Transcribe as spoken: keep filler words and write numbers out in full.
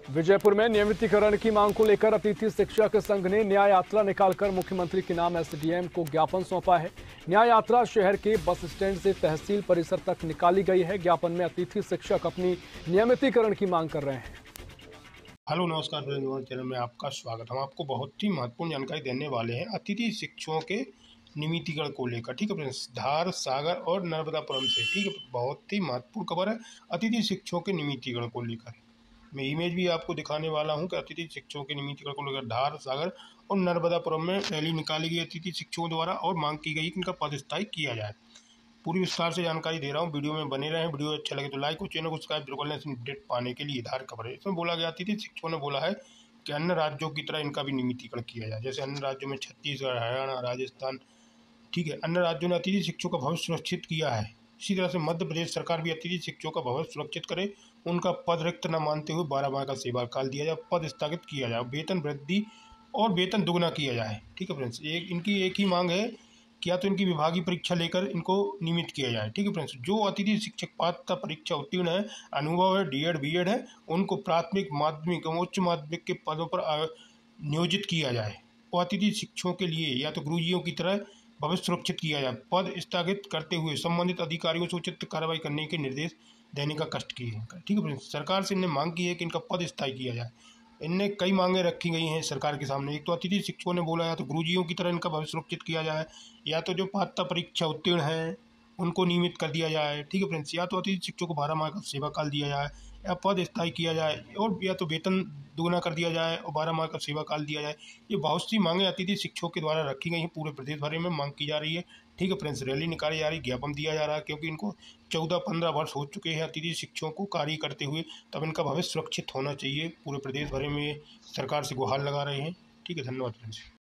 विजयपुर में नियमितीकरण की मांग को लेकर अतिथि शिक्षक संघ ने न्याय यात्रा निकालकर मुख्यमंत्री के नाम एसडीएम को ज्ञापन सौंपा है। न्याय यात्रा शहर के बस स्टैंड से तहसील परिसर तक निकाली गई है। ज्ञापन में अतिथि शिक्षक अपनी नियमितीकरण की मांग कर रहे हैं। हेलो नमस्कार, चैनल में आपका स्वागत। हम आपको बहुत ही महत्वपूर्ण जानकारी देने वाले हैं अतिथि शिक्षकों के नियमितीकरण को लेकर। ठीक है फ्रेंड्स, धार, सागर और नर्मदापुरम से, ठीक है, बहुत ही महत्वपूर्ण खबर है अतिथि शिक्षकों के नियमितीकरण को लेकर। मैं इमेज भी आपको दिखाने वाला हूं कि अतिथि शिक्षकों के नियमितीकरण को लेकर धार, सागर और नर्मदापुरम में रैली निकाली गई अतिथि शिक्षकों द्वारा और मांग की गई कि इनका पदस्थाई किया जाए। पूरी विस्तार से जानकारी दे रहा हूँ, वीडियो में बने रहें। वीडियो अच्छा लगे तो लाइक और चैनल को सब्सक्राइब जरूर करें अपडेट पाने के लिए। धार खबर है, इसमें बोला गया अतिथि शिक्षकों ने बोला है कि अन्य राज्यों की तरह इनका भी नियमितीकरण किया जाए। जैसे अन्य राज्यों में छत्तीसगढ़, हरियाणा, राजस्थान, ठीक है, अन्य राज्यों ने अतिथि शिक्षकों का भविष्य सुरक्षित किया है। इसी तरह से मध्य प्रदेश सरकार भी अतिथि शिक्षकों का भविष्य सुरक्षित करे, उनका पद रिक्त न मानते हुए बारह माह का सेवा काल दिया जाए, पद स्थगित किया जाए, वेतन वृद्धि और वेतन दुगना किया जाए। ठीक है फ्रेंड्स, एक इनकी एक ही मांग है कि या तो इनकी विभागीय परीक्षा लेकर इनको नियमित किया जाए। ठीक है फ्रेंड्स, जो अतिथि शिक्षक पात्रता परीक्षा उत्तीर्ण है, अनुभव है, डीएड बीएड है, उनको प्राथमिक, माध्यमिक और उच्च माध्यमिक के पदों पर नियोजित किया जाए। और अतिथि शिक्षकों के लिए या तो गुरुजियों की तरह भविष्य सुरक्षित किया जाए। पद स्थगित करते हुए संबंधित अधिकारियों से उचित कार्रवाई करने के निर्देश देने का कष्ट किए हैं। ठीक है फ्रेंड्स, सरकार से इन्हें मांग की है कि इनका पद स्थायी किया जाए। इनने कई मांगे रखी गई हैं सरकार के सामने। एक तो अतिथि शिक्षकों ने बोला या तो गुरुजियों की तरह इनका भविष्य सुरक्षित किया जाए, या तो जो पात्रता परीक्षा उत्तीर्ण है उनको नियमित कर दिया जाए। ठीक है फ्रेंड्स, या तो अतिथि शिक्षकों को बारह माह का सेवा काल दिया जाए, या पद स्थायी किया जाए, और या तो वेतन दुगना कर दिया जाए और बारह माह का सेवा काल दिया जाए। ये बहुत सी मांगे अतिथि शिक्षकों के द्वारा रखी गई हैं। पूरे प्रदेश भर में मांग की जा रही है। ठीक है फ्रेंड्स, रैली निकाली जा रही, ज्ञापन दिया जा रहा है, क्योंकि इनको चौदह पंद्रह वर्ष हो चुके हैं अतिथि शिक्षकों को कार्य करते हुए। तब इनका भविष्य सुरक्षित होना चाहिए। पूरे प्रदेश भर में सरकार से गुहार लगा रहे हैं। ठीक है, धन्यवाद फ्रेंड्स।